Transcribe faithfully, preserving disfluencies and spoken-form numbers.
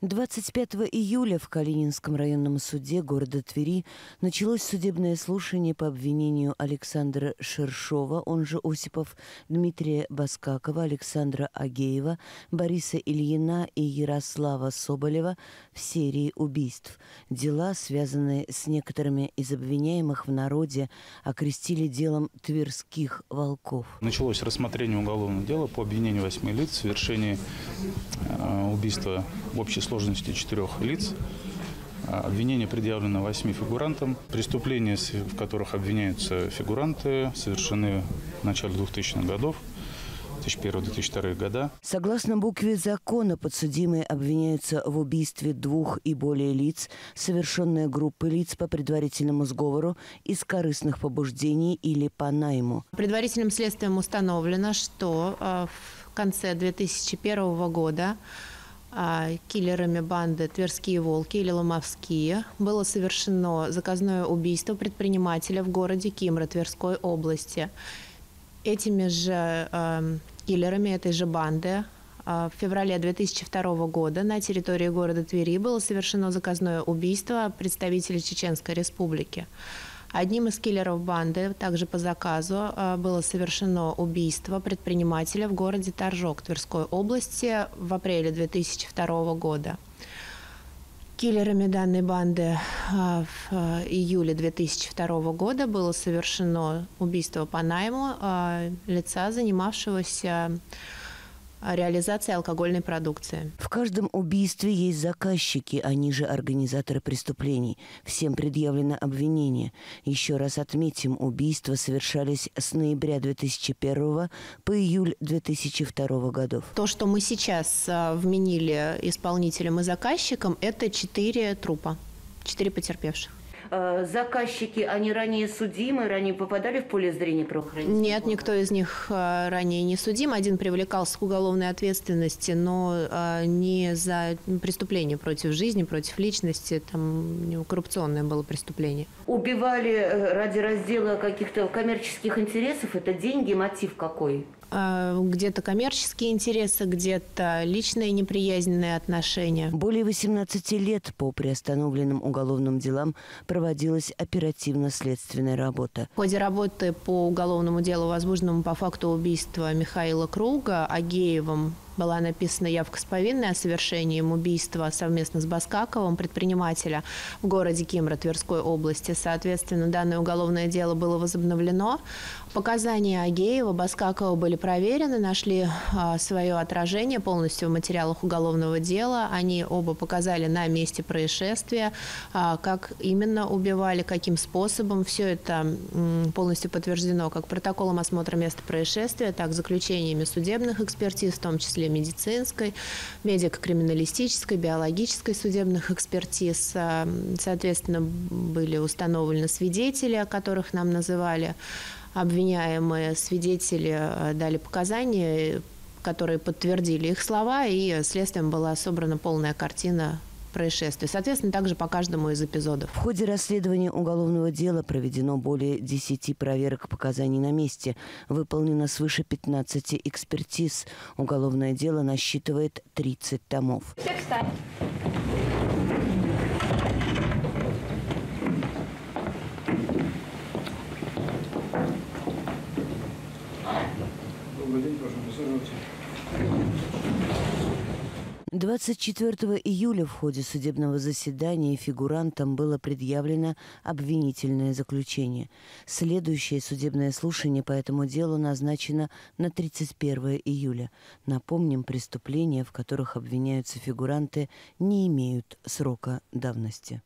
двадцать пятого июля в Калининском районном суде города Твери началось судебное слушание по обвинению Александра Шершова, он же Осипов, Дмитрия Баскакова, Александра Агеева, Бориса Ильина и Ярослава Соболева в серии убийств. Дела, связанные с некоторыми из обвиняемых в народе, окрестили делом тверских волков. Началось рассмотрение уголовного дела по обвинению восьми лиц в совершении э, убийства в общей сложности четырех лиц. Обвинение предъявлено восьми фигурантам. Преступления, в которых обвиняются фигуранты, совершены в начале двухтысячных годов. две тысячи первый — две тысячи второй года. Согласно букве закона, подсудимые обвиняются в убийстве двух и более лиц, совершенной группы лиц по предварительному сговору из корыстных побуждений или по найму. Предварительным следствием установлено, что в конце две тысячи первого года киллерами банды «Тверские волки» или «Ломовские» было совершено заказное убийство предпринимателя в городе Кимра Тверской области. Этими же э, киллерами этой же банды э, в феврале две тысячи второго года на территории города Твери было совершено заказное убийство представителя Чеченской Республики. Одним из киллеров банды, также по заказу, было совершено убийство предпринимателя в городе Торжок Тверской области в апреле две тысячи второго года. Киллерами данной банды в июле две тысячи второго года было совершено убийство по найму лица, занимавшегося реализацией алкогольной продукции. В каждом убийстве есть заказчики, они же организаторы преступлений. Всем предъявлено обвинение. Еще раз отметим, убийства совершались с ноября две тысячи первого по июль две тысячи второго годов. То, что мы сейчас вменили исполнителям и заказчикам, это четыре трупа, четыре потерпевших. Заказчики, они ранее судимы, ранее попадали в поле зрения правоохранительных? Нет, никто из них ранее не судим. Один привлекался к уголовной ответственности, но не за преступление против жизни, против личности. Там коррупционное было преступление. Убивали ради раздела каких-то коммерческих интересов? Это деньги, мотив какой? Где-то коммерческие интересы, где-то личные неприязненные отношения. Более восемнадцати лет по приостановленным уголовным делам проводилась оперативно-следственная работа. В ходе работы по уголовному делу, возбужденному по факту убийства Михаила Круга Агеевым, была написана явка с повинной о совершении им убийства совместно с Баскаковым, предпринимателя в городе Кимра Тверской области. Соответственно, данное уголовное дело было возобновлено. Показания Агеева, Баскакова были проверены, нашли а, свое отражение полностью в материалах уголовного дела. Они оба показали на месте происшествия, а, как именно убивали, каким способом. Все это м, полностью подтверждено как протоколом осмотра места происшествия, так и заключениями судебных экспертиз, в том числе медицинской, медико-криминалистической, биологической судебных экспертиз. Соответственно, были установлены свидетели, которых нам называли обвиняемые. Свидетели дали показания, которые подтвердили их слова, и следствием была собрана полная картина происшествия. Соответственно, также по каждому из эпизодов. В ходе расследования уголовного дела проведено более десяти проверок показаний на месте. Выполнено свыше пятнадцати экспертиз. Уголовное дело насчитывает тридцать томов. Все, встань. Добрый день, прошу, присаживайтесь. двадцать четвёртого июля в ходе судебного заседания фигурантам было предъявлено обвинительное заключение. Следующее судебное слушание по этому делу назначено на тридцать первое июля. Напомним, преступления, в которых обвиняются фигуранты, не имеют срока давности.